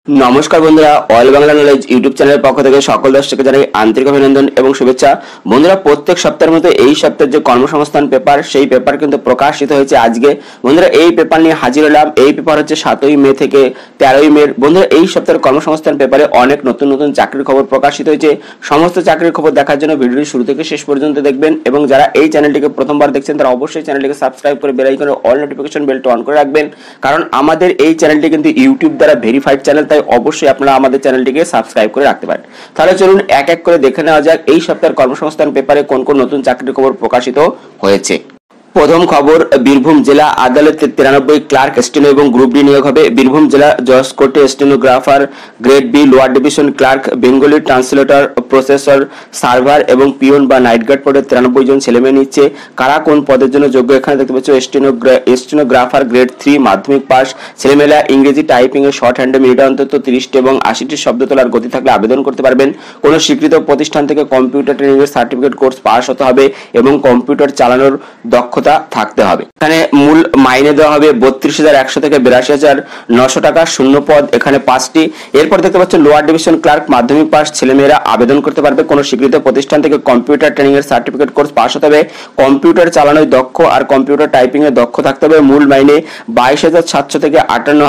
নমস্কার বন্ধুরা, all Bangla knowledge YouTube চ্যানেলের পক্ষ থেকে সকল দর্শককে জানাই আন্তরিক অভিনন্দন এবং শুভেচ্ছা। বন্ধুরা, প্রত্যেক সপ্তাহের মতো এই সপ্তাহের যে কর্মসংস্থান পেপার, সেই পেপার কিন্তু প্রকাশিত হয়েছে আজকে। বন্ধুরা, এই পেপার নিয়ে হাজির হলাম। এই পেপার হচ্ছে 7ই মে থেকে 13ই মে। বন্ধুরা, এই সপ্তাহের কর্মসংস্থান পেপারে অনেক নতুন নতুন চাকরির খবর প্রকাশিত হয়েছে। সমস্ত চাকরির খবর দেখার জন্য ভিডিওটি শুরু থেকে শেষ পর্যন্ত দেখবেন এবং যারা এই চ্যানেলটিকে প্রথমবার দেখছেন তারা অবশ্যই চ্যানেলটিকে সাবস্ক্রাইব করে বেল আইকনের অল নোটিফিকেশন বেলটা অন করে রাখবেন, কারণ আমাদের এই চ্যানেলটি কিন্তু ইউটিউব দ্বারা ভেরিফাইড চ্যানেল, তাই অবশ্যই আপনারা আমাদের চ্যানেলটিকে সাবস্ক্রাইব করে রাখতে পারেন। তাহলে চলুন এক এক করে দেখে নেওয়া যাক এই সপ্তাহের কর্মসংস্থান পেপারে কোন কোন নতুন চাকরির খবর প্রকাশিত হয়েছে। প্রথম খবর, বীরভূম জেলা আদালতে 93 ক্লার্ক স্টেনো এবং গ্রুপ ডি নিয়োগ হবে। বীরভূম জেলা জজ কোর্টে stenographer grade B, lower division clerk, Bengali translator, processor, server এবং পিয়ন বা নাইট গার্ড পদে 93 জন ছেলেমেয়ে নিচ্ছে। কারা কোন পদের জন্য যোগ্য এখানে দেখতে পাচ্ছ। স্টেনোগ্রাফার গ্রেড 3 মাধ্যমিক পাস। ছেলেমেয়েরা ইংরেজি টাইপিং এ শর্ট হ্যান্ডে মিনিটে অন্তত 30টি এবং 80টি শব্দ তোলার গতি থাকলে আবেদন করতে পারবেন। কোন স্বীকৃত প্রতিষ্ঠান থেকে কম্পিউটার ট্রেনিং এর সার্টিফিকেট কোর্স পাস হতে হবে এবং কম্পিউটার চালানোর দক্ষতা থাকতে হবে। এখানে মূল মাইনে দেওয়া হবে 32,100 থেকে 82,900 টাকা। শূন্য পদ এখানে 5টি। এরপর দেখতে পাচ্ছেন লোয়ার ডিভিশন ক্লার্ক মাধ্যমিক পাস ছেলেমেয়েরা আবেদন করতে পারবে। কোন স্বীকৃত প্রতিষ্ঠান থেকে কম্পিউটার ট্রেনিং এর সার্টিফিকেট কোর্স পাস হতে হবে, কম্পিউটার চালানোয় দক্ষ আর কম্পিউটার টাইপিং এ দক্ষ থাকতে হবে। মূল মাইনে 22,700 থেকে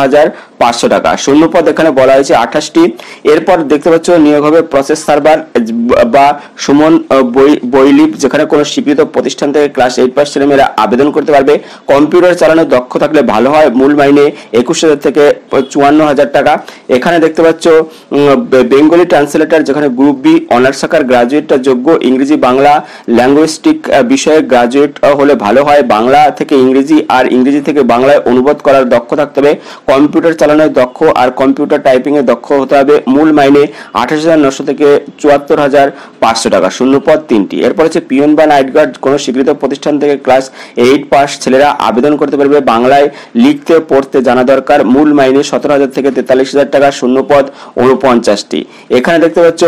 58,500 টাকা। শূন্য পদ এখানে বলা হয়েছে 28টি। এরপর দেখতে পাচ্ছ নিয়োগ হবে প্রসেস সার্ভার বা সুমন বৈলিপ, যেখানে কোন স্বীকৃত প্রতিষ্ঠান থেকে ক্লাস 8 পাস ছেলেমেয়েরা আবেদন করতে পারবে। কম্পিউটার চালানোর দক্ষ থাকলে ভালো হয়। মূল মাইনে 21,000 থেকে 54,000 টাকা। এখানে দেখতে পাচ্ছ বেঙ্গলি ট্রান্সলেটর, যেখানে গ্রুপ বি অনার্স শাখার গ্রাজুয়েটটা যোগ্য। ইংরেজি বাংলা ল্যাঙ্গুইস্টিক বিষয়ে গ্রাজুয়েট হলে ভালো হয়। বাংলা থেকে ইংরেজি আর ইংরেজি থেকে বাংলায় অনুবাদ করার দক্ষ থাকতে হবে। কম্পিউটার চালানোর দক্ষ আর কম্পিউটার টাইপিং এর দক্ষ হতে হবে। মূল মাইনে 28,900 থেকে 74,500 টাকা। শূন্য পদ 3টি। এরপর হচ্ছে পিয়ন বা নাইট গার্ড, কোন স্বীকৃত প্রতিষ্ঠান থেকে ক্লাস 8 পাস ছেলেরা আবেদন করতে পারবে। বাংলায় লিখতে পড়তে জানা দরকার। মূল মাইনে 17,000 থেকে 43,000 টাকা। শূন্য পদ 49টি। এখানে দেখতে পাচ্ছ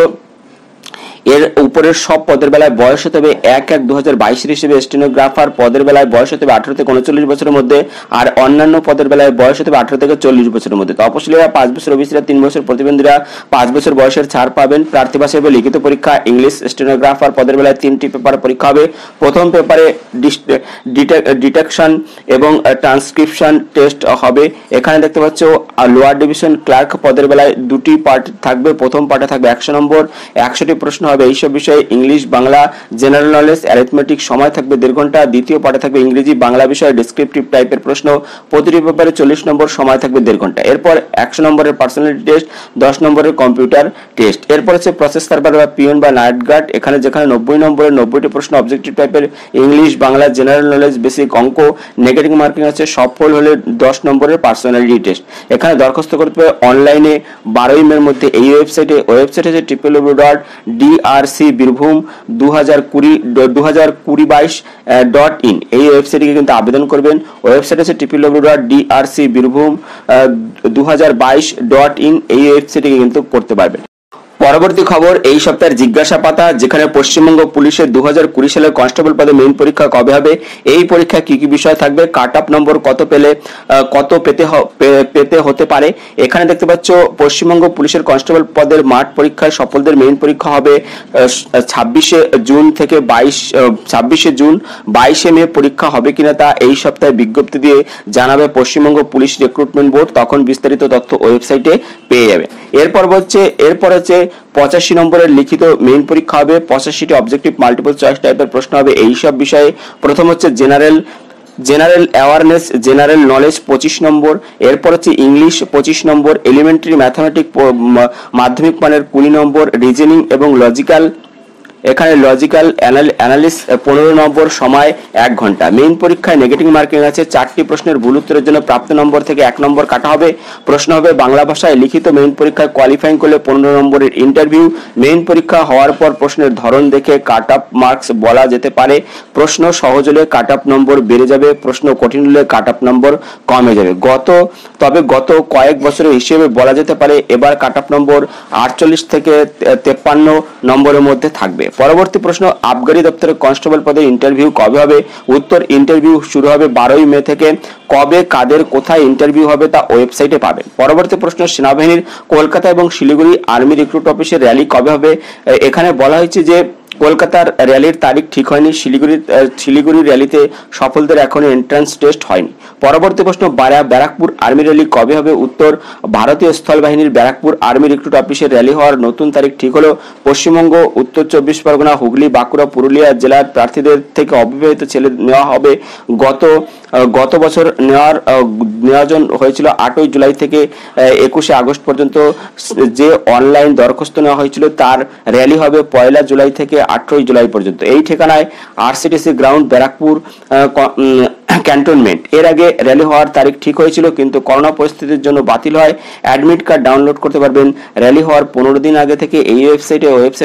এর উপরের সব পদের বেলায় বয়স হতে হবে 1/1/2022 হিসেবে। স্টেনোগ্রাফার পদের বেলায় বয়স হতে হবে 18 থেকে 39 বছরের মধ্যে আর অন্যান্য পদের বেলায় বয়স হতে হবে 18 থেকে 40 বছরের মধ্যে। তপশিলীরা 5 বছর, ওবিসিরা 3 বছর, প্রতিবন্ধীরা 5 বছর বয়সের ছাড় পাবেন। প্রার্থী পাশে হবে লিখিত পরীক্ষা। ইংলিশ স্টেনোগ্রাফার পদের বেলায় 3টি পেপার পরীক্ষা হবে। প্রথম পেপারে ডিটেকশন এবং ট্রান্সক্রিপশন টেস্ট হবে। এখানে দেখতে পাচ্ছ লোয়ার ডিভিশন ক্লার্ক পদের বেলায় 2টি পার্ট থাকবে। প্রথম পার্টে থাকবে 100 নম্বর, 100টি প্রশ্ন হবে এইসব বিষয়ে। English, Bangla, general knowledge, arithmetic, সময় থাকবে 1.5 ঘন্টা। দ্বিতীয় পার্টে থাকবে ইংরেজি, বাংলা বিষয়ে ডেসক্রিপটিভ টাইপের প্রশ্ন। প্রতিটি পেপারে 40 নম্বর, সময় থাকবে 1.5 ঘন্টা। এরপর 100 নম্বরের পার্সোনালিটি টেস্ট, 10 নম্বরের কম্পিউটার টেস্ট। এরপর হচ্ছে প্রসেস সার্ভার বা পিয়ন বা নাইট গার্ড, যেখানে 90 নম্বরের 90টি প্রশ্ন অবজেক্টিভ টাইপের। English, Bangla, general knowledge, basic, অঙ্ক। নেগেটিভ মার্কিং আছে। সফল হলে 10 নম্বরের পার্সোনালিটি টেস্ট। এখানে দরখাস্ত করতে হবে অনলাইনে 12ই মের মধ্যে। এই ওয়েবসাইট হচ্ছে www.drcbirbhum202022.in। এই ওয়েবসাইটে কিন্তু আবেদন করবেন। ওয়েবসাইট হচ্ছে www.drcbirbhum2022.in। এই ওয়েবসাইটে কিন্তু করতে পারবেন। পরবর্তী খবর, এই সপ্তাহের জিজ্ঞাসা পাতা, যেখানে পশ্চিমবঙ্গ পুলিশের 2020 সালের কনস্টেবল পদে মেইন পরীক্ষা কবে হবে, এই পরীক্ষা কি কি বিষয় থাকবে, কাট অফ নম্বর কত পেতে হতে পারে। এখানে দেখতে পাচ্ছ পশ্চিমবঙ্গ পুলিশের কনস্টেবল পদের মাঠ পরীক্ষায় সফলদের মেইন পরীক্ষা হবে 26শে জুন থেকে 26শে জুন। 22শে মে পরীক্ষা হবে কিনা তা এই সপ্তাহে বিজ্ঞপ্তি দিয়ে জানাবে পশ্চিমবঙ্গ পুলিশ রিক্রুটমেন্ট বোর্ড। তখন বিস্তারিত তথ্য ওয়েবসাইটে পেয়ে যাবে। এরপর হচ্ছে 85 নম্বরের লিখিত মেইন পরীক্ষা হবে। 85টি অবজেক্টিভ মাল্টিপল চয়েস টাইপের প্রশ্ন হবে এইসব বিষয়ে। প্রথম হচ্ছে জেনারেল অ্যাওয়ারনেস, জেনারেল নলেজ 25 নম্বর। এরপর হচ্ছে ইংলিশ 25 নম্বর। এলিমেন্টারি ম্যাথমেটিক মাধ্যমিক মানের 20 নম্বর। রিজনিং এবং লজিক্যাল অ্যানালিস 15 নম্বর, সময় 1 ঘন্টা। মেইন পরীক্ষায় নেগেটিভ মার্কিং আছে। 4টি প্রশ্নের ভুল উত্তরের জন্য প্রাপ্ত নম্বর থেকে 1 নম্বর কাটা হবে। প্রশ্ন হবে বাংলা ভাষায়। লিখিত মেইন পরীক্ষায় কোয়ালিফাইং করলে 15 নম্বরের ইন্টারভিউ। মেইন পরীক্ষা হওয়ার পর প্রশ্নের ধরন দেখে কাট অফ মার্কস বলা যেতে পারে। প্রশ্ন সহজ হলে কাট অফ নম্বর বেড়ে যাবে, প্রশ্ন কঠিন হলে কাট অফ নম্বর কমে যাবে। গত কয়েক বছরের হিসেবে বলা যেতে পারে এবার কাট অফ নম্বর 48 থেকে 53 নম্বরের মধ্যে থাকবে। পরবর্তী প্রশ্ন, আবগারি দপ্তরের কনস্টেবল পদে ইন্টারভিউ কবে হবে? উত্তর, ইন্টারভিউ শুরু হবে 12ই মে থেকে। কবে, কাদের, কোথায় ইন্টারভিউ হবে তা ওয়েবসাইটে পাবেন। পরবর্তী প্রশ্ন, সেনাবাহিনীর কলকাতা এবং শিলিগুড়ি আর্মি রিক্রুট অফিসের র্যালি কবে হবে? এখানে বলা হয়েছে যে কলকাতার র্যালির তারিখ ঠিক হয়নি, শিলিগুড়ির র্যালিতে সফলদের এখনো এন্ট্রান্স টেস্ট হয়নি। পরবর্তী প্রশ্ন, ব্যারাকপুর আর্মি র্যালি কবে হবে? উত্তর, ভারতীয় স্থল বাহিনীর ব্যারাকপুর আর্মি রিক্রুট অফিসের র্যালি হওয়ার নতুন তারিখ ঠিক হলো। পশ্চিমবঙ্গ, উত্তর 24 পরগনা, হুগলি, বাঁকুড়া, পুরুলিয়া জেলার প্রার্থীদের থেকে অবিবাহিত ছেলে নেওয়া হবে। গত বছর নেওয়াজন হয়েছিল 8ই জুলাই থেকে 21শে আগস্ট পর্যন্ত। যে অনলাইন দরখাস্ত নেওয়া হয়েছিল তার র্যালি হবে 1 জুলাই থেকে 18 জুলাই পর্যন্ত। এই ঠিকানায় আরসিটিসি গ্রাউন্ড, ব্যারাকপুর ক্যান্টনমেন্ট। এর আগে র্যালি হওয়ার তারিখ ঠিক হয়েছিল কিন্তু করোনা পরিস্থিতির জন্য বাতিল হয়। অ্যাডমিট কার্ড ডাউনলোড করতে পারবেন র্যালি হওয়ার 15 দিন আগে থেকে এই ওয়েবসাইট হচ্ছে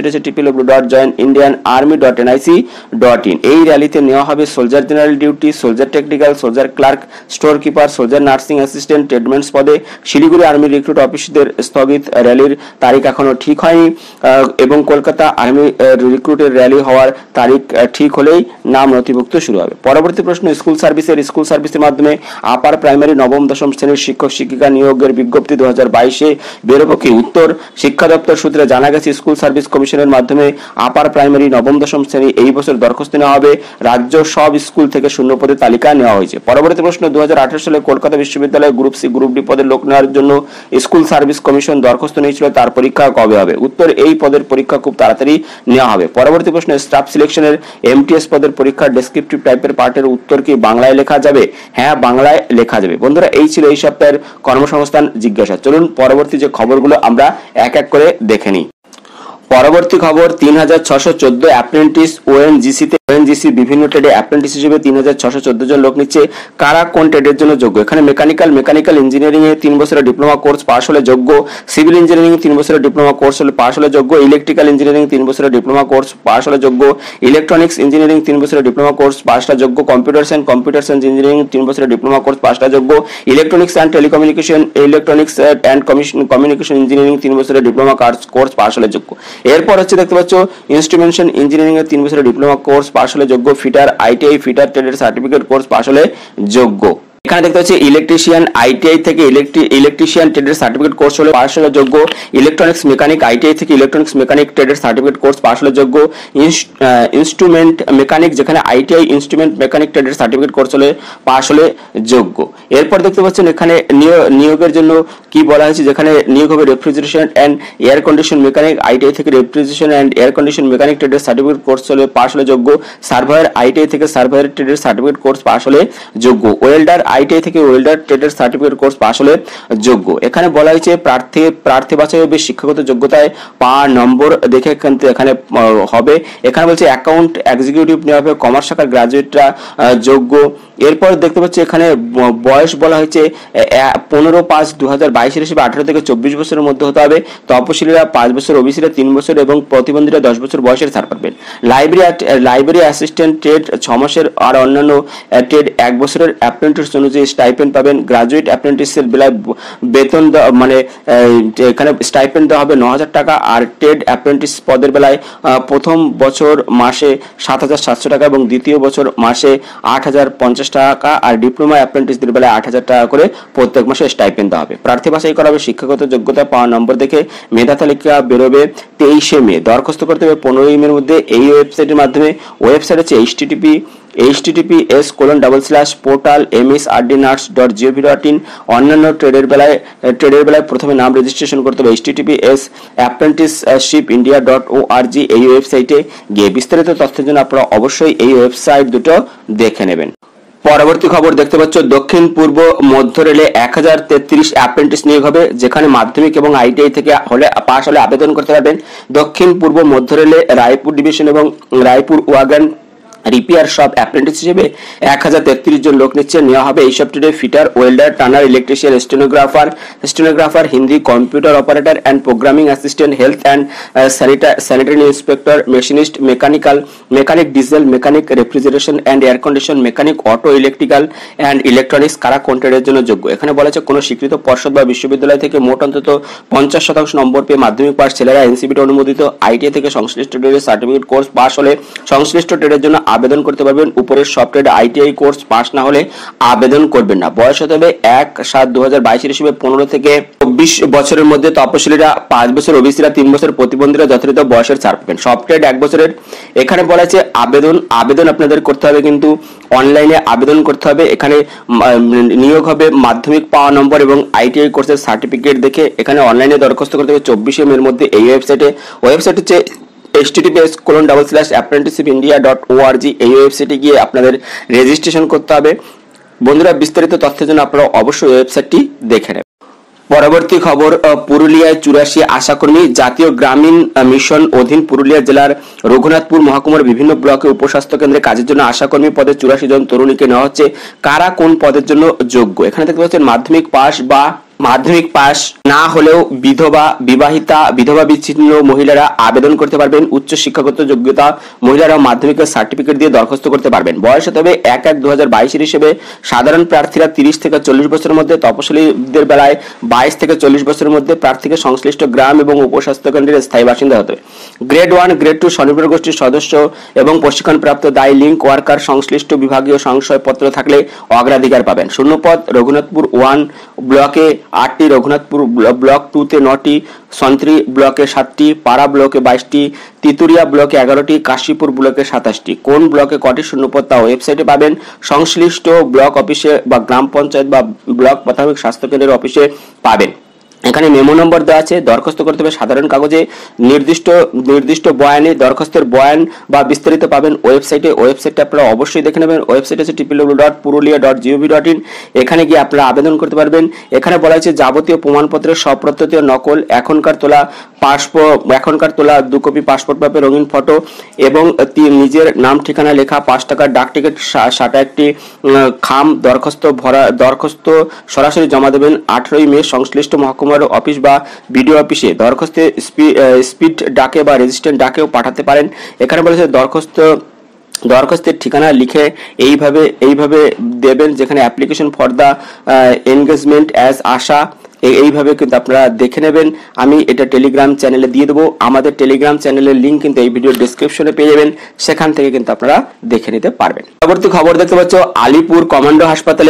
www.joinindianarmy.nic.in। এই র্যালিতে নেওয়া হবে soldier general duty, soldier technical, soldier clerk, store keeper, soldier nursing assistant, tradesmen পদে। শিলিগুড়ি আর্মি রিক্রুট অফিসদের স্থগিত, র্যালির তারিখ এখনো ঠিক হয়নি এবং কলকাতা আর্মি রিক্রুটের র্যালি হওয়ার তারিখ ঠিক হলেই নাম নথিভুক্ত শুরু হবে। পরবর্তী প্রশ্ন, স্কুল সার্ভিসের মাধ্যমে আপার প্রাইমারি নবম দশম শ্রেণীর শিক্ষক শিক্ষিকা নিয়োগের বিজ্ঞপ্তি 2022-এ বেরোবে কি? উত্তর, শিক্ষা দপ্তর সূত্রে জানা গেছে স্কুল সার্ভিস কমিশনের মাধ্যমে আপার প্রাইমারি নবম দশম শ্রেণী এই বছর দরখাস্ত নেওয়া হবে। রাজ্য সব স্কুল থেকে শূন্য পদের তালিকা নেওয়া হয়েছে। পরবর্তী প্রশ্ন, 2018 সালে কলকাতা বিশ্ববিদ্যালয়ে গ্রুপ সি গ্রুপ ডি পদের লোক নেওয়ার জন্য স্কুল সার্ভিস কমিশন দরখাস্ত নিয়েছিল, তার পরীক্ষা কবে হবে? উত্তর, এই পদের পরীক্ষা খুব তাড়াতাড়ি নেওয়া হবে। পরবর্তী প্রশ্ন, স্টাফ সিলেকশনের এমটিএস পদের পরীক্ষার ডেসক্রিপটিভ টাইপের পার্টের উত্তর কি বাংলায় লেখা যাবে? হ্যাঁ, বাংলায় লেখা যাবে। বন্ধুরা, এই ছিল এই সপ্তাহের কর্মসংস্থান জিজ্ঞাসা। চলুন পরবর্তী যে খবরগুলো আমরা এক এক করে দেখে নিই। পরবর্তী খবর, 3614 অ্যাপ্রেন্টিস ওএনজিসি বিভিন্ন ট্রেডে অ্যাপ্রেন্টিস হিসেবে 3614 জন লোক নিচ্ছে। কারা কোন ট্রেডের জন্য যোগ্য? এখানে মেকানিক্যাল ইঞ্জিনিয়ারিং এ 3 বছরের ডিপ্লোমা কোর্স পাশ হলে যোগ্য, সিভিল ইঞ্জিনিয়ারিং 3 বছরের ডিপ্লোমা কোর্স হলে পাশ হলে যোগ্য, ইলেকট্রিক্যাল ইঞ্জিনিয়ারিং 3 বছরের ডিপ্লোমা কোর্স পাশ হলে যোগ্য, ইলেকট্রনিক্স ইঞ্জিনিয়ারিং 3 বছরের ডিপ্লোমা কোর্স পাশ হলে যোগ্য, কম্পিউটার সায়েন্স ইঞ্জিনিয়ারিং 3 বছরের ডিপ্লোমা কোর্স পাশ হলে যোগ্য, ইলেকট্রনিক্স অ্যান্ড কমিউনিকেশন ইঞ্জিনিয়ারিং 3 বছরের ডিপ্লোমা কোর্স পাশ হলে যোগ্য। এরপর হচ্ছে দেখতে পাচ্ছ ইনস্ট্রুমেন্টেশন ইঞ্জিনিয়ারিং এর 3 বছরের ডিপ্লোমা কোর্স পাশ হলে যোগ্য, ফিটার আইটিআই ফিটার ট্রেডের সার্টিফিকেট কোর্স পাশ হলে যোগ্য। এখানে দেখতে পাচ্ছি ইলেকট্রিশিয়ান আইটিআই থেকে ইলেকট্রিশিয়ান ট্রেডের সার্টিফিকেট কোর্স হলে পাশ হলে যোগ্য, ইলেকট্রনিক্স মেকানিক আইটিআই থেকে ইলেকট্রনিক্স মেকানিক ট্রেডের সার্টিফিকেট কোর্স পাশ হলে যোগ্য, ইনস্ট্রুমেন্ট মেকানিক যেখানে আইটিআই ইনস্ট্রুমেন্ট মেকানিক ট্রেডের সার্টিফিকেট কোর্স হলে পাশ হলে যোগ্য। এরপর দেখতে পাচ্ছেন এখানে নিয়োগের জন্য কি বলা হয়েছে, যেখানে নিয়োগ হবে refrigeration and air condition mechanic ITI থেকে refrigeration and air condition mechanic ট্রেডের সার্টিফিকেট কোর্স হলে পাশ হলে যোগ্য, সার্ভায়ার আইটিআই থেকে সার্ভায়ার ট্রেডের সার্টিফিকেট কোর্স পাশ হলে যোগ্য, ওয়েল্ডার আইটিআই থেকে ওয়েল্ডার ট্রেডের সার্টিফিকেট কোর্স পাশ হলে যোগ্য। এখানে বলা হয়েছে প্রার্থী বাছাই হবে শিক্ষাগত যোগ্যতায় পাওয়া নম্বর দেখে এখানে হবে। এখানে বলছে অ্যাকাউন্ট এক্সিকিউটিভ নেওয়া হবে, কমার্স শাখার গ্রাজুয়েটরা যোগ্য। এরপর দেখতে পাচ্ছি এখানে বয়স বলা হয়েছে 15/5/2022 হিসেবে 18 থেকে 24 বছরের মধ্যে হতে হবে। তপশিলীরা 5 বছর, ওবিসিরা 3 বছর এবং প্রতিবন্ধীরা 10 বছর বয়সের ছাড় পাবেন। লাইব্রেরি অ্যাসিস্ট্যান্ট ট্রেড 6 মাসের আর অন্যান্য ট্রেড 1 বছরের অ্যাপ্রেন্টিস অনুযায়ী স্টাইপেন্ড পাবেন। গ্রাজুয়েট অ্যাপ্রেন্টিসের বেলায় বেতন মানে এখানে স্টাইপেন্ড দেওয়া হবে 9,000 টাকা, আর ট্রেড অ্যাপ্রেন্টিস পদের বেলায় প্রথম বছর মাসে 7,700 টাকা এবং দ্বিতীয় বছর মাসে 8,050 টাকা, আর ডিপ্লোমা অ্যাপ্রেন্টিসদের বেলায় 8,000 টাকা করে প্রত্যেক মাসে স্টাইপেন্ড দেওয়া হবে। প্রার্থী বাছাই করা হবে শিক্ষাগত যোগ্যতা পাওয়া নম্বর দেখে। মেধা তালিকা বেরোবে 23 মে। দরখাস্ত করতে হবে 15 মের মধ্যে। এই ওয়েবসাইটের মাধ্যমে, ওয়েবসাইট হচ্ছে https://portal.msrdnards.gov.in। অন্যান্য ট্রেডের বেলায় প্রথমে নাম রেজিস্ট্রেশন করতে হবে https://apprenticeshipindia.org এই ওয়েবসাইটে গিয়ে। বিস্তারিত তথ্যের জন্য আপনারা অবশ্যই এই ওয়েবসাইট দুটো দেখে নেবেন। পরবর্তী খবর দেখতে পাচ্ছ, দক্ষিণ পূর্ব মধ্য রেলে 1033 অ্যাপ্রেন্টিস নিয়োগ হবে, যেখানে মাধ্যমিক এবং আইটিআই থেকে পাশ হলে আবেদন করতে পারবেন। দক্ষিণ পূর্ব মধ্য রেলে রায়পুর ডিভিশন এবং Raipur wagon repair shop apprentice হিসেবে 1033 জন লোক নিচ্ছে, নেওয়া হবে। এই সব ট্রেডে fitter, welder, turner, electrician, stenographer, Hindi, computer operator and programming assistant, health and sanitary inspector, machinist, mechanic diesel, mechanic refrigeration and air condition, mechanic auto, electrical and electronics কারা কোন ট্রেডের জন্য যোগ্য। এখানে বলা হচ্ছে কোনো স্বীকৃত পর্ষদ বা বিশ্ববিদ্যালয় থেকে মোট অন্তত 50% নম্বর পেয়ে মাধ্যমিক পাস ছেলেরা এনসিবিটি অনুমোদিত আইটিআই থেকে সংশ্লিষ্ট ট্রেডের সার্টিফিকেট কোর্স পাস হলে সংশ্লিষ্ট ট্রেডের জন্য আবেদন করতে পারবেন। উপরের সব ট্রেড আইটিআই কোর্স পাস না হলে আবেদন করবেন না। বয়স হতে হবে 1/7/2022 হিসেবে 15 থেকে 24 বছরের মধ্যে, তপশিলীরা 5 বছর, ওবিসিরা 3 বছর, প্রতিবন্ধীরা যথাযথ বয়সের ছাড় পাবেন। সব ট্রেড 1 বছরের। এখানে বলা আছে আবেদন আপনাদের করতে হবে, কিন্তু অনলাইনে আবেদন করতে হবে। এখানে নিয়োগ হবে মাধ্যমিক পাওয়া নম্বর এবং আইটিআই কোর্সের সার্টিফিকেট দেখে। এখানে অনলাইনে দরখাস্ত করতে হবে 24 মে এর মধ্যে। এই ওয়েবসাইট হচ্ছে https://apprenticeshipindia.org। এই ওয়েবসাইটে গিয়ে আপনাদের রেজিস্ট্রেশন করতে হবে। বন্ধুরা, বিস্তারিত তথ্যের জন্য আপনারা অবশ্যই ওয়েবসাইটটি দেখে নেবেন। পরবর্তী খবর, পুরুলিয়ায় 84 আশাকর্মী। জাতীয় গ্রামীণ মিশন অধীন পুরুলিয়া জেলার রঘুনাথপুর মহকুমার বিভিন্ন ব্লকে উপস্বাস্থ্য কেন্দ্রে কাজের জন্য আশাকর্মী পদে 84 জন তরুণীকে নেওয়া হচ্ছে। কারা কোন পদের জন্য যোগ্য? এখানে দেখতে পাচ্ছেন মাধ্যমিক পাস না হলেও বিধবা বিচ্ছিন্ন মহিলারা আবেদন করতে পারবেন। উচ্চ শিক্ষাগত যোগ্যতা মহিলারা মাধ্যমিকের সার্টিফিকেট দিয়ে দরখাস্ত করতে পারবেন। বয়স হতে হবে 1/1/2022 হিসেবে সাধারণ প্রার্থীরা 30 থেকে 40 বছরের মধ্যে, তপশিলীদের বেলায় 22 থেকে 40 বছরের মধ্যে। প্রার্থীকে সংশ্লিষ্ট গ্রাম এবং উপস্বাস্থ্য কেন্দ্রের স্থায়ী বাসিন্দা হতে হবে। গ্রেড 1, গ্রেড 2 স্বনির্ভর গোষ্ঠীর সদস্য এবং প্রশিক্ষণপ্রাপ্ত দায়ী লিঙ্ক ওয়ার্কার সংশ্লিষ্ট বিভাগীয় সংশয়পত্র থাকলে অগ্রাধিকার পাবেন। শূন্যপদ রঘুনাথপুর 1 ব্লকে 8টি, রঘুনাথপুর ব্লক 2-তে 9টি, সন্ত্রী ব্লকে 7টি, পাড়া ব্লকে 22টি, তিতুরিয়া ব্লকে 11টি, কাশীপুর ব্লকে 27টি। কোন ব্লকে কটি শূন্যপদ তা ওয়েবসাইটে পাবেন। সংশ্লিষ্ট ব্লক অফিসে বা গ্রাম পঞ্চায়েত বা ব্লক প্রাথমিক স্বাস্থ্য কেন্দ্রের অফিসে পাবেন। এখানে মেমো নম্বর দেওয়া আছে। দরখাস্ত করতে হবে সাধারণ কাগজে নির্দিষ্ট বয়ানে। দরখাস্তের বয়ান বা বিস্তারিত পাবেন ওয়েবসাইটটা আপনারা অবশ্যই দেখে নেবেন। ওয়েবসাইট আছে www.purulia.gov.in। এখানে গিয়ে আপনারা আবেদন করতে পারবেন। এখানে বলা হয়েছে যাবতীয় প্রমাণপত্রের সপ্রত্যতীয় নকল, এখনকার তোলা 2 কপি পাসপোর্ট মাপের রঙিন ফটো এবং নিজের নাম ঠিকানা লেখা 5 টাকার ডাক টিকিট সাটা একটি খাম। দরখাস্ত সরাসরি জমা দেবেন 18 মে সংশ্লিষ্ট মহকুমা অফিস বা বিডিও অফিসে। দরখাস্তে স্পিড ডাকে বা রেজিস্ট্যান্ট ডাকেও পাঠাতে পারেন। এখানে বলেছে দরখাস্তের ঠিকানা লিখে এইভাবে দেবেন, যেখানে application for the engagement as ASHA, এইভাবে কিন্তু আপনারা দেখে নেবেন। আমি এটা টেলিগ্রাম চ্যানেলে দিয়ে দেবো। আমাদের টেলিগ্রাম চ্যানেলের লিঙ্ক কিন্তু এই ভিডিও ডেসক্রিপশনে পেয়ে যাবেন, সেখান থেকে কিন্তু আপনারা দেখে নিতে পারবেন। পরবর্তী খবর দেখতে পাচ্ছ, আলিপুর কমান্ডো হাসপাতালে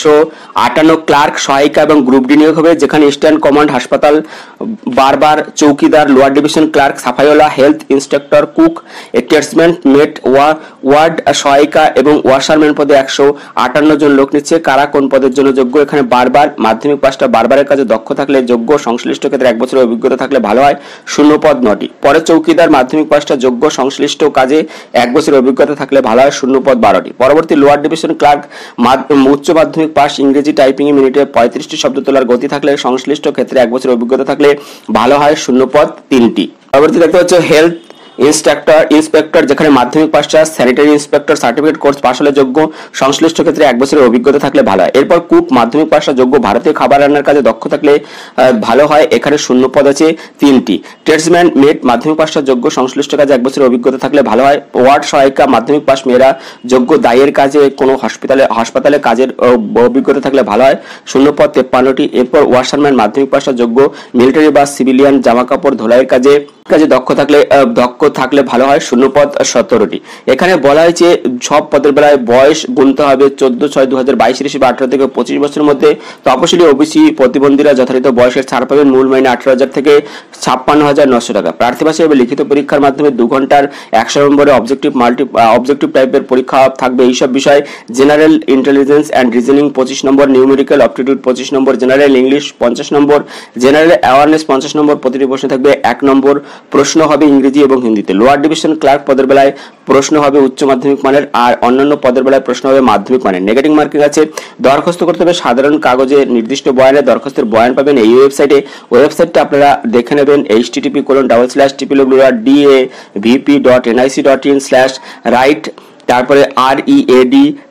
158 ক্লার্ক, সহায়িকা এবং গ্রুপ ডি নিয়োগ হবে, যেখানে ইস্টার্ন কমান্ড হাসপাতাল barber chowkidar, lower division clerk, সাফাইওয়ালা, হেলথ ইন্সপেক্টর, কুক, টেস্টমেন্ট, মেট, ওয়ার্ড সহায়িকা এবং ওয়াশারম্যান পদে 158 জন লোক নিচ্ছে। কারা কোন পদের জন্য যোগ্য? এখানে বারবার মাধ্যমিক পাসটা বারবারের কাজে দক্ষ থাকলে যোগ্য, সংশ্লিষ্ট ক্ষেত্রে 1 বছরের অভিজ্ঞতা থাকলে ভালো হয়। শূন্যপদ 9টি। পরে চৌকিদার, মাধ্যমিক পাসটা যোগ্য, সংশ্লিষ্ট কাজে 1 বছরের অভিজ্ঞতা থাকলে ভালো হয়। শূন্যপদ 12টি। পরবর্তী লোয়ার ডিভিশন ক্লার্ক, উচ্চ মাধ্যমিক পাস, ইংরেজি টাইপিং এ মিনিটে 35টি শব্দ তোলার গতি থাকলে, সংশ্লিষ্ট ক্ষেত্রে 1 বছরের অভিজ্ঞতা থাকলে ভালো হয়। শূন্যপদ 3টি। পরবর্তী দেখতে হচ্ছে হেলথ ইন্সপেক্টর, যেখানে মাধ্যমিক পাসটা sanitary inspector certificate course pass হলে যোগ্য, সংশ্লিষ্ট ক্ষেত্রে 1 বছরের অভিজ্ঞতা থাকলে ভালো হয়। এরপর কুক, মাধ্যমিক পাসটা যোগ্য, ভারতীয় খাবার রান্নার কাজে দক্ষ থাকলে ভালো হয়। এখানে শূন্যপদ আছে 3টি। ট্রেডসম্যান, মেট, মাধ্যমিক পাসটা যোগ্য, সংশ্লিষ্ট কাজে 1 বছরের অভিজ্ঞতা থাকলে ভালো হয়। ওয়ার্ড সহায়িকা, মাধ্যমিক পাস মেয়েরা যোগ্য, দায়ের কাজে কোনো হাসপাতালে কাজের অভিজ্ঞতা থাকলে ভালো হয়। শূন্যপদ 53টি। এরপর ওয়াশারম্যান, মাধ্যমিক পাসটা যোগ্য, মিলিটারি বা সিভিলিয়ান জামা কাপড় ধোলাইয়ের কাজে দক্ষ থাকলে ভালো হয়। শূন্যপদ 17টি। এখানে বলা হয়েছে সব পদের বেলায় বয়স গুনতে হবে 14/6/2022 হিসেবে 18 থেকে 25 বছরের মধ্যে। তপশিলি, ওবিসি, প্রতিবন্ধীরা যথাযথ বয়সের ছাড় পাবেন। মূল মাইনে 18,000 থেকে 56,900 টাকা। প্রার্থী ভাষা এবং লিখিত পরীক্ষার মাধ্যমে 2 ঘন্টার 100 নম্বরে অবজেক্টিভ টাইপের পরীক্ষা থাকবে। এইসব বিষয় জেনারেল ইন্টেলিজেন্স অ্যান্ড রিজনিং 25 নম্বর, নিউমেরিক্যাল অপটিটিউড 25 নম্বর, জেনারেল ইংলিশ 50 নম্বর, জেনারেল অ্যাওয়ারনেস 50 নম্বর। প্রতিটি প্রশ্ন থাকবে 1 নম্বর। প্রশ্ন হবে ইংরেজি এবং হিন্দিতে। লোয়ার ডিভিশন ক্লার্ক পদের বেলায় প্রশ্ন হবে উচ্চ মাধ্যমিক মানের, আর অন্যান্য পদের বেলায় প্রশ্ন হবে মাধ্যমিক মানের। নেগেটিভ মার্কিং আছে। দরখাস্ত করতে হবে সাধারণ কাগজে, নির্দিষ্ট বয়ানে। দরখাস্তের বয়ান পাবেন এই ওয়েবসাইটটা আপনারা দেখে নেবেন। http://www.davp.nic.in/right তারপরে READ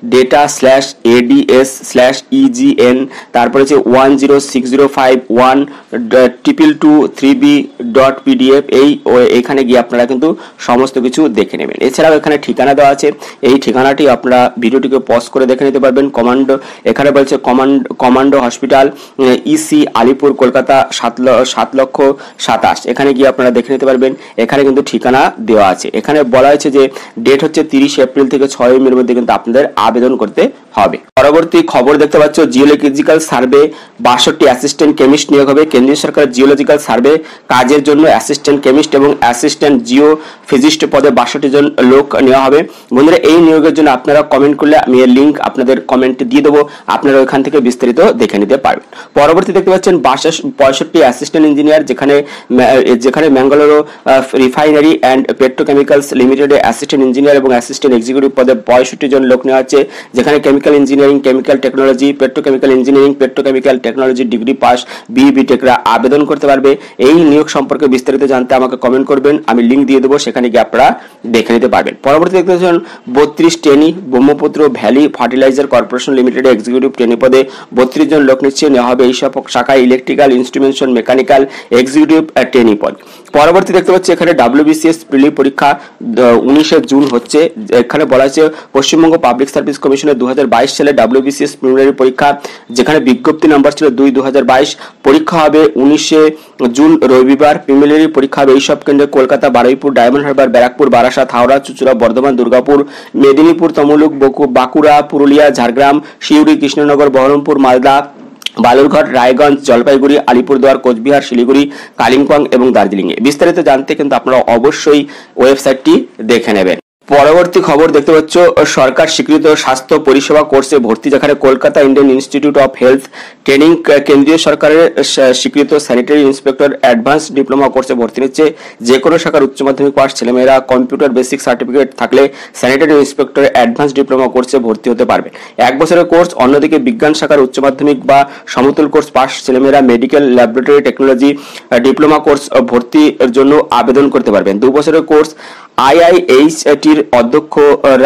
data/ADS/EGN, তারপরে হচ্ছে 10605122223b.pdf। এইখানে গিয়ে আপনারা কিন্তু সমস্ত কিছু দেখে নেবেন। এছাড়াও এখানে ঠিকানা দেওয়া আছে, এই ঠিকানাটি আপনারা ভিডিওটিকে পজ করে দেখে নিতে পারবেন। এখানে বলছে commando hospital, EC Alipore, Kolkata 7,27,000। এখানে গিয়ে আপনারা দেখে নিতে পারবেন। এখানে কিন্তু ঠিকানা দেওয়া আছে। এখানে বলা হয়েছে যে ডেট হচ্ছে 30 এপ্রিল থেকে 6 মের মধ্যে কিন্তু আপনাদের আবেদন করতে হবে। পরবর্তী খবর দেখতে পাচ্ছ, জিওলজিক্যাল সার্ভে 62 অ্যাসিস্ট্যান্ট কেমিস্ট নিয়োগ হবে। কেন্দ্রীয় সরকারের জিওলজিক্যাল সার্ভে কাজের জন্য অ্যাসিস্ট্যান্ট কেমিস্ট এবং অ্যাসিস্ট্যান্ট জিও ফিজিস্ট পদে 62 জন লোক নেওয়া হবে। বন্ধুরা, এই নিয়োগের জন্য আপনারা কমেন্ট করলে আমি এর লিঙ্ক আপনাদের কমেন্টে দিয়ে দেবো, আপনারা ওইখান থেকে বিস্তারিত দেখে নিতে পারবেন। পরবর্তী দেখতে পাচ্ছেন 65 অ্যাসিস্ট্যান্ট ইঞ্জিনিয়ার, যেখানে ম্যাঙ্গালোর রিফাইনারি অ্যান্ড পেট্রোকেমিক্যালস লিমিটেডে অ্যাসিস্ট্যান্ট ইঞ্জিনিয়ার এবং অ্যাসিস্ট্যান্ট এক্সিকিউটিভ পদে 65 জন লোক নেওয়া হচ্ছে। যেখানে chemical engineering, chemical technology, petrochemical engineering, petrochemical technology degree pass BE/BTechরা আবেদন করতে পারবে। এই নিয়োগ সম্পর্কে বিস্তারিত জানতে আমাকে কমেন্ট করবেন, আমি লিঙ্ক দিয়ে দেবো, সেখানে গিয়ে আপনারা দেখে নিতে পারবেন। পরবর্তী দেখতে পাচ্ছেন 32 trainee, Brahmaputra valley fertilizer corporation লিমিটেডে এক্সিকিউটিভ ট্রেনি পদে 32 জন লোক নিচ্ছে, নেওয়া হবে এই সব শাখায় electrical, instrumentation, mechanical executive trainee পদ। পরবর্তী দেখতে পাচ্ছি এখানে WBCS প্রিলি পরীক্ষা 19 জুন হচ্ছে। এখানে বলা হয়েছে পশ্চিমবঙ্গ পাবলিক সার্ভিস কমিশনের 2022 সালে WBCS প্রিলিমিনারি পরীক্ষা, যেখানে বিজ্ঞপ্তি নাম্বার ছিল 2/2022। পরীক্ষা হবে 19 জুন রবিবার। প্রিলিমিনারি পরীক্ষা হবে এইসব কেন্দ্রে কলকাতা, বারুইপুর, ডায়মন্ড হারবার, ব্যারাকপুর, বারাসাত, হাওড়া, চুঁচুড়া, বর্ধমান, দুর্গাপুর, মেদিনীপুর, তমলুক, বাঁকুড়া, পুরুলিয়া, ঝাড়গ্রাম, সিউড়ি, কৃষ্ণনগর, বহরমপুর, মালদা, বালুরঘাট, রায়গঞ্জ, জলপাইগুড়ি, আলিপুরদুয়ার, কোচবিহার, শিলিগুড়ি, কালিম্পং এবং দার্জিলিংয়ে। বিস্তারিত জানতে কিন্তু আপনারা অবশ্যই ওয়েবসাইটটি দেখে নেবেন। পরবর্তী খবর দেখতে পাচ্ছ, সরকার স্বীকৃত স্বাস্থ্য পরিষেবা কোর্সে ভর্তি, যেখানে Kolkata Indian institute of health training কেন্দ্রীয় সরকারের স্বীকৃত স্যানিটারি ইন্সপেক্টর অ্যাডভান্স ডিপ্লোমা কোর্সে ভর্তি নিচ্ছে। যে কোনো শাখার উচ্চ মাধ্যমিক পাস ছেলেমেয়েরা কম্পিউটার বেসিক সার্টিফিকেট থাকলে স্যানিটারি ইন্সপেক্টর অ্যাডভান্স ডিপ্লোমা কোর্সে ভর্তি হতে পারবে। 1 বছরের কোর্স। অন্যদিকে বিজ্ঞান শাখার উচ্চ মাধ্যমিক বা সমতুল কোর্স পাস ছেলেমেয়েরা medical laboratory technology diploma course ভর্তির জন্য আবেদন করতে পারবেন। 2 বছরের কোর্স। IIHT-র অধ্যক্ষ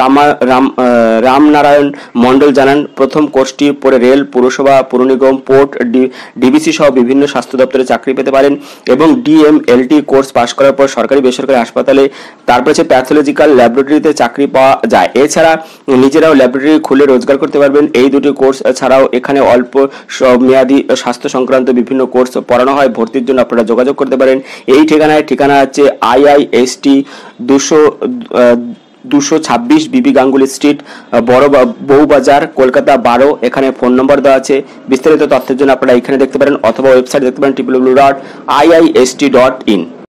রামনারায়ণ মণ্ডল জানান, প্রথম কোর্সটি পরে রেল, পুরসভা, পুর নিগম, পোর্ট, ডিবিসি সহ বিভিন্ন স্বাস্থ্য দপ্তরে চাকরি পেতে পারেন এবং DMLT কোর্স পাশ করার পর সরকারি বেসরকারি হাসপাতালে, তারপর হচ্ছে প্যাথোলজিক্যাল ল্যাবরেটরিতে চাকরি পাওয়া যায়। এছাড়া নিজেরাও ল্যাবরেটরি খুলে রোজগার করতে পারবেন। এই দুটি কোর্স ছাড়াও এখানে অল্প মেয়াদী স্বাস্থ্য সংক্রান্ত বিভিন্ন কোর্স পড়ানো হয়। ভর্তির জন্য আপনারা যোগাযোগ করতে পারেন এই ঠিকানা হচ্ছে IIHT 226 বিবি গাঙ্গুলি স্ট্রিট, বউবাজার, কলকাতা 12। এখানে ফোন নম্বর দেওয়া আছে। বিস্তারিত তথ্যের জন্য আপনারা এখানে দেখতে পারেন অথবা ওয়েবসাইট দেখতে পারেন www.iist.in।